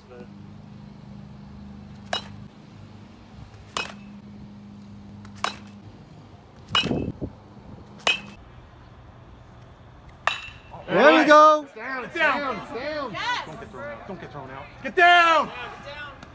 today. There we go. It's down, it's down, it's down. Yes. Don't get thrown out. Don't get thrown out. Get down!